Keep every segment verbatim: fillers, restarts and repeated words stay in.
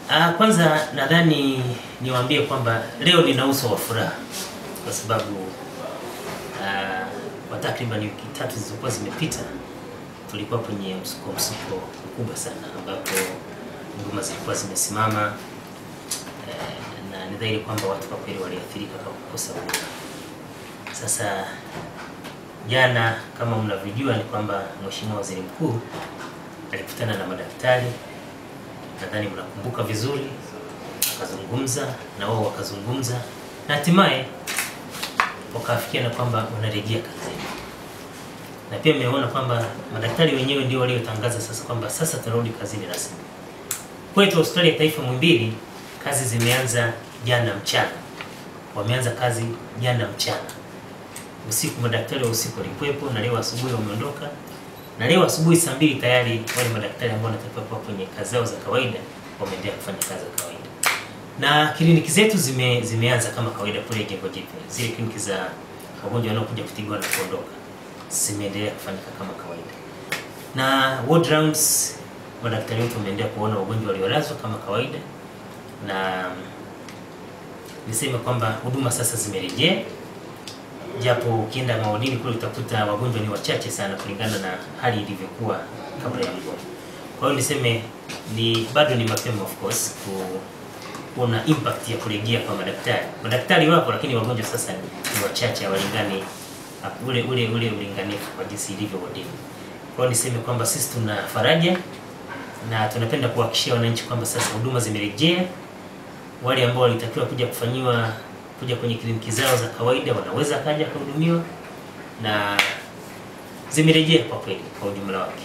Ah, kwanza nadhani niwaambie kwamba leo nina uso wa furaha kwa sababu ah, kwa takriban wiki tatu zilizokuwa zimepita tulikuwa kwenye msuko msuko mkubwa sana ambapo huduma zilikuwa zimesimama eh, na ni dhahiri kwamba watu kwa kweli waliathirika kwa kukosa huduma. Sasa jana kama mnavyojua ni kwamba Mheshimiwa Waziri Mkuu alikutana na madaktari, nadhani mnakumbuka vizuri, akazungumza na wao wakazungumza na hatimaye wakafikiana kwamba wanarejea kazini. Na pia mmeona kwamba madaktari wenyewe ndio waliotangaza sasa kwamba sasa tunarudi kazini rasmi. Kwetu Hospitali ya Taifa Muhimbili kazi zimeanza jana mchana. Wameanza kazi jana mchana. Usiku madaktari wa usiku walikuwepo na leo asubuhi wameondoka. Na leo asubuhi saa mbili tayari wale madaktari ambao wanatakiwa kuwa kwenye kazi zao za kawaida wameendelea kufanya kazi za kawaida. Na kliniki zetu zime, zimeanza kama kawaida kule jengo jipya. Zile kliniki za wagonjwa wanaokuja kutibiwa na kuondoka zimeendelea kufanyika kama kawaida. Na ward rounds madaktari wetu wameendelea kuona wagonjwa waliolazwa kama kawaida. Na niseme kwamba huduma sasa zimerejea. Japo ukienda maodini kule utakuta wagonjwa ni wachache sana kulingana na hali ilivyokuwa kabla ya mgomo. Kwa hiyo niseme ni bado ni mapema of course ku kuna impact ya kurejea kwa madaktari. Madaktari wapo lakini wagonjwa sasa ni wachache, hawalingani ule ule ule ulinganifu kwa jinsi ilivyo wodini. Kwa hiyo niseme kwamba sisi tuna faraja na tunapenda kuhakikishia wananchi kwamba sasa huduma zimerejea. Wale ambao walitakiwa kuja kufanyiwa kuja kwenye kliniki zao za kawaida wanaweza kaja kuhudumiwa na zimerejea kwa kweli kwa ujumla wake.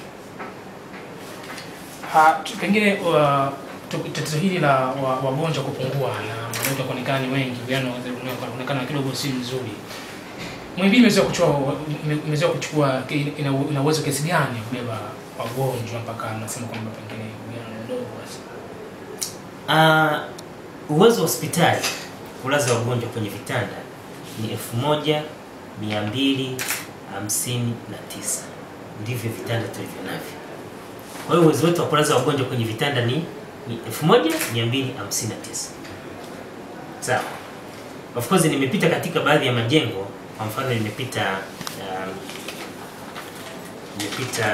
Ha, pengine uh, tatizo hili la wagonjwa kupungua na wagonjwa kuonekana ni wengi, yani wanaonekana kidogo si mzuri. Muhimbili imeweza kuchukua imeweza kuchukua ina uwezo kiasi gani kubeba wagonjwa mpaka nasema kwamba pengine ni ndogo basi? Ah, uwezo wa hospitali kulaza wagonjwa kwenye vitanda ni elfu moja mia mbili hamsini na tisa. Ndivyo vitanda tulivyo navyo. Kwa hiyo uwezo wetu wa kulaza wagonjwa kwenye vitanda ni elfu moja mia mbili hamsini na tisa. Sawa. Of course nimepita katika baadhi ya majengo, kwa mfano nimepita um, nimepita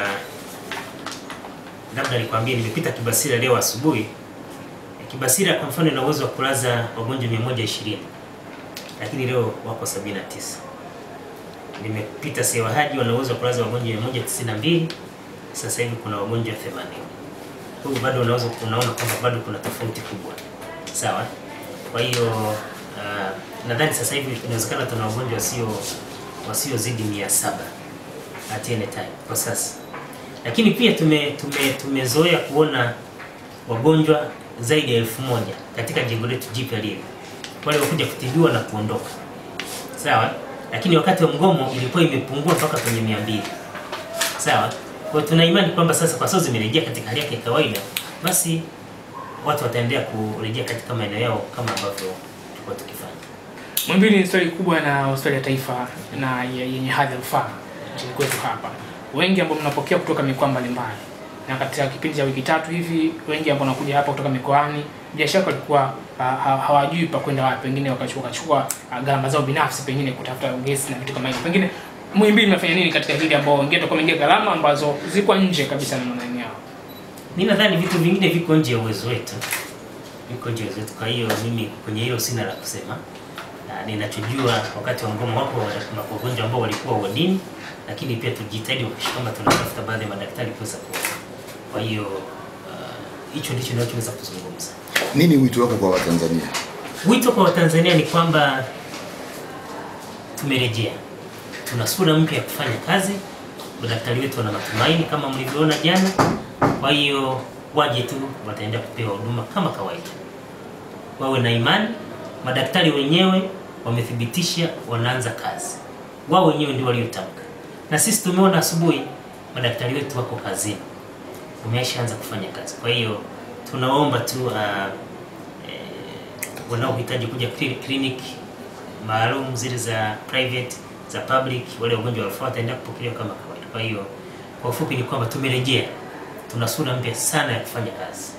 labda nikwambie nimepita Kibasira leo asubuhi. Kibasira kwa mfano ina uwezo wa kulaza wagonjwa mia moja ishirini. Lakini leo wako sabini na tisa. Nimepita Sewa Haji wana uwezo wa kulaza wagonjwa mia moja tisini na mbili. Sasa hivi kuna wagonjwa themanini. Kwa hiyo bado unaweza kunaona kwamba bado kuna tofauti kubwa. Sawa? Kwa hiyo uh, nadhani sasa hivi inawezekana tuna wagonjwa wasio wasiozidi mia saba at any time kwa sasa. Lakini pia tume tume tumezoea kuona wagonjwa zaidi ya elfu moja katika jengo letu jipya lile. Wale wakuja kutibiwa na kuondoka. Sawa? Lakini wakati wa mgomo ilikuwa imepungua mpaka kwenye mia mbili. Sawa? Kwa tuna imani kwamba sasa kwa sababu zimerejea katika hali yake ya kawaida, basi watu wataendelea kurejea katika maeneo yao kama ambavyo tulikuwa tukifanya. Muhimbili ni hospitali kubwa na hospitali ya taifa na yenye hadhi ya rufaa nchini kwetu hapa. Wengi ambao mnapokea kutoka mikoa mbalimbali. Na katika kipindi cha wiki tatu hivi wengi ambao wanakuja hapa kutoka mikoani bila shaka walikuwa hawajui pa kwenda wapi, wengine wakachukua chukua gharama zao binafsi pengine kutafuta gesi na vitu kama hivyo. Pengine Muhimbili mnafanya nini katika hili ambao wengine watakuwa wameingia gharama ambazo ziko nje kabisa na maneno yao? Mimi nadhani vitu vingine viko nje ya uwezo wetu. Viko nje ya uwezo wetu. Kwa hiyo mimi kwenye hilo sina la kusema. Na ninachojua wakati wa mgomo wako kuna wagonjwa ambao walikuwa wodini, lakini pia tujitahidi kama tunatafuta baadhi ya madaktari kuweza kuwa. Kwa hiyo hicho uh, ndicho ninachoweza kuzungumza. Nini wito wako kwa Watanzania? Wito kwa Watanzania ni kwamba tumerejea. Tuna sura mpya ya kufanya kazi. Madaktari wetu wana matumaini kama mlivyoona jana. Kwa hiyo waje tu wataendelea kupewa huduma kama kawaida. Wawe na imani, madaktari wenyewe wamethibitisha wanaanza kazi. Wao wenyewe ndio waliotamka. Na sisi tumeona asubuhi madaktari wetu wako kazini. Wameshaanza kufanya kazi. Kwa hiyo tunaomba tu uh, eh, wanaohitaji kuja clinic maalum zile za private za public, wale wagonjwa wa rufaa wataendelea kupokelewa kama kawaida. Kwa hiyo kwa ufupi ni kwamba tumerejea, tuna sura mpya sana ya kufanya kazi.